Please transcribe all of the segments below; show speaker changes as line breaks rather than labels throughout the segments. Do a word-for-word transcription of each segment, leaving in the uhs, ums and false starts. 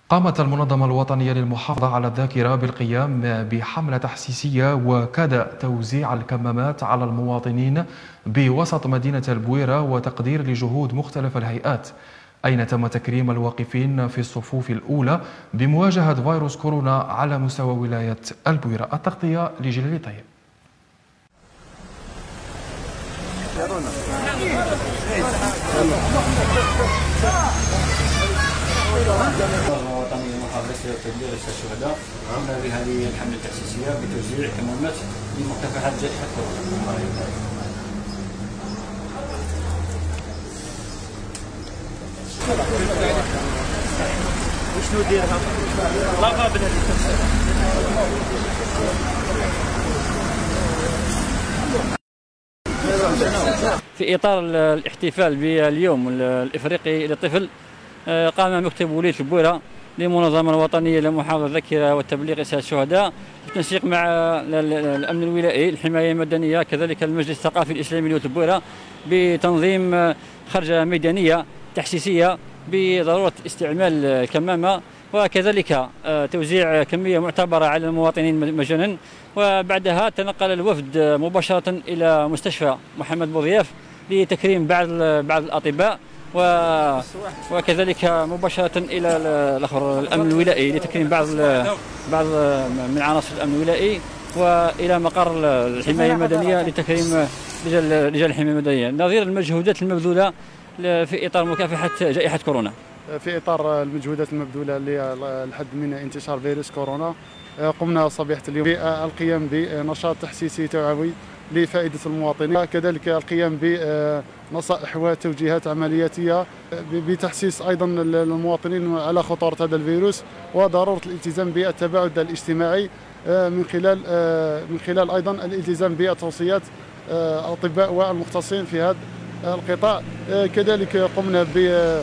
قامت المنظمة الوطنية للمحافظة على الذاكرة بالقيام بحملة تحسيسية وكاد توزيع الكمامات على المواطنين بوسط مدينة البويرة وتقدير لجهود مختلف الهيئات، أين تم تكريم الواقفين في الصفوف الأولى بمواجهة فيروس كورونا على مستوى ولاية البويرة. التغطية لجلال طيب.
الوطني لمحافظة تبليغ الشهداء قمنا بهذه الحملة التأسيسية بتوزيع كمامات لمكافحة جائحة كورونا. وشنو ديرها؟ لا قابل في إطار الاحتفال باليوم الإفريقي للطفل، قام مكتب ولاية البويرة للمنظمة الوطنية لمحافظة الذاكرة والتبليغ إسعاد الشهداء بالتنسيق مع الأمن الولائي، الحماية المدنية، كذلك المجلس الثقافي الإسلامي لولاية البويرة بتنظيم خرجة ميدانية تحسيسية بضرورة استعمال الكمامة، وكذلك توزيع كمية معتبرة على المواطنين مجانا. وبعدها تنقل الوفد مباشرة إلى مستشفى محمد بوضياف لتكريم بعض بعض الأطباء، وكذلك مباشرة إلى الآخر الأمن الولائي لتكريم بعض بعض من عناصر الأمن الولائي، وإلى مقر الحماية المدنية لتكريم رجال رجال الحماية المدنية، نظير المجهودات المبذولة في إطار مكافحة جائحة كورونا.
في إطار المجهودات المبذولة للحد من انتشار فيروس كورونا، قمنا صبيحة اليوم بالقيام بنشاط تحسيسي توعوي لفائدة المواطنين، كذلك القيام بنصائح وتوجيهات عملياتية بتحسيس أيضا المواطنين على خطورة هذا الفيروس وضرورة الالتزام بالتباعد الاجتماعي من خلال من خلال أيضا الالتزام بتوصيات الأطباء والمختصين في هذا القطاع. كذلك قمنا ب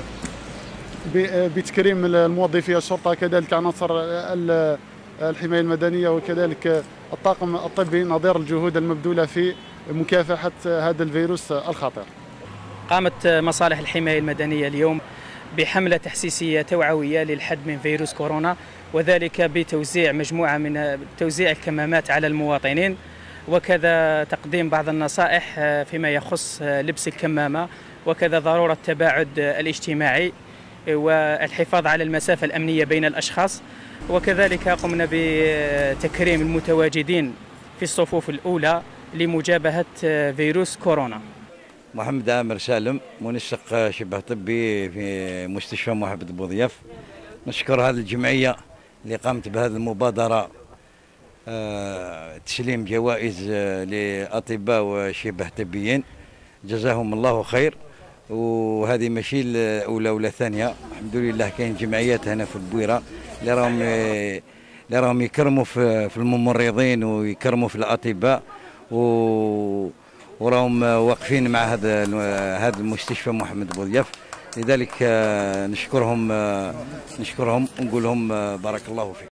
بتكريم الموظفي الشرطة، كذلك عناصر الحماية المدنية، وكذلك الطاقم الطبي، نظير الجهود المبذولة في مكافحة هذا الفيروس الخطير.
قامت مصالح الحماية المدنية اليوم بحملة تحسيسية توعوية للحد من فيروس كورونا، وذلك بتوزيع مجموعة من توزيع الكمامات على المواطنين، وكذا تقديم بعض النصائح فيما يخص لبس الكمامة، وكذا ضرورة التباعد الاجتماعي والحفاظ على المسافة الأمنية بين الأشخاص، وكذلك قمنا بتكريم المتواجدين في الصفوف الأولى لمجابهة فيروس كورونا.
محمد عامر سالم، منسق شبه طبي في مستشفى محمد بوضياف. نشكر هذه الجمعية اللي قامت بهذه المبادرة، تسليم جوائز لأطباء وشبه طبيين، جزاهم الله خير. وهذه ماشي الاولى ولا الثانيه، الحمد لله كاين جمعيات هنا في البويره اللي راهم اللي راهم يكرموا في الممرضين ويكرموا في الاطباء، وراهم واقفين مع هذا هذا المستشفى محمد بوضياف. لذلك نشكرهم نشكرهم ونقول لهم بارك الله فيك.